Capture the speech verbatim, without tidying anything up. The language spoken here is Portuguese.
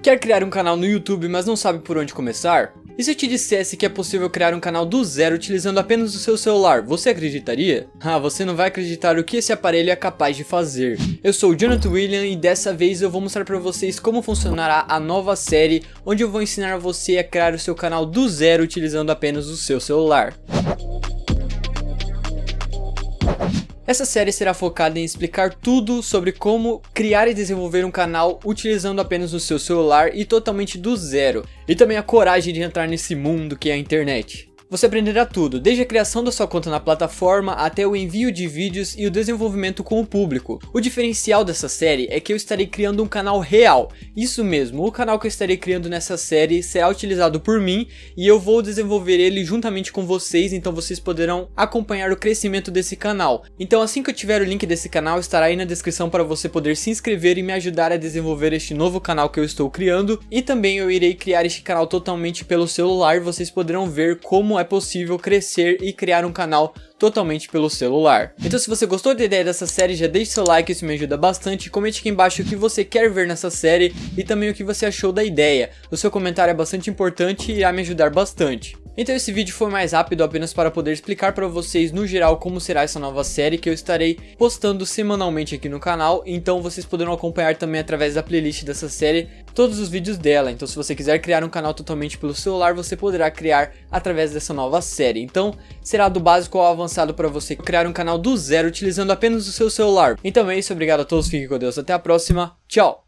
Quer criar um canal no YouTube, mas não sabe por onde começar? E se eu te dissesse que é possível criar um canal do zero utilizando apenas o seu celular, você acreditaria? Ah, você não vai acreditar o que esse aparelho é capaz de fazer. Eu sou o Jonathan William e dessa vez eu vou mostrar para vocês como funcionará a nova série, onde eu vou ensinar você a criar o seu canal do zero utilizando apenas o seu celular. Essa série será focada em explicar tudo sobre como criar e desenvolver um canal utilizando apenas o seu celular e totalmente do zero, e também a coragem de entrar nesse mundo que é a internet. Você aprenderá tudo, desde a criação da sua conta na plataforma até o envio de vídeos e o desenvolvimento com o público. O diferencial dessa série é que eu estarei criando um canal real. Isso mesmo, o canal que eu estarei criando nessa série será utilizado por mim e eu vou desenvolver ele juntamente com vocês, então vocês poderão acompanhar o crescimento desse canal. Então assim que eu tiver o link desse canal estará aí na descrição para você poder se inscrever e me ajudar a desenvolver este novo canal que eu estou criando. E também eu irei criar este canal totalmente pelo celular, vocês poderão ver como é possível crescer e criar um canal totalmente pelo celular. Então se você gostou da ideia dessa série, já deixe seu like, isso me ajuda bastante. Comente aqui embaixo o que você quer ver nessa série e também o que você achou da ideia. O seu comentário é bastante importante e irá me ajudar bastante. Então esse vídeo foi mais rápido apenas para poder explicar para vocês no geral como será essa nova série que eu estarei postando semanalmente aqui no canal. Então vocês poderão acompanhar também através da playlist dessa série todos os vídeos dela. Então se você quiser criar um canal totalmente pelo celular, você poderá criar através dessa nova série. Então será do básico ao avançado para você criar um canal do zero utilizando apenas o seu celular. Então é isso, obrigado a todos, fiquem com Deus, até a próxima, tchau!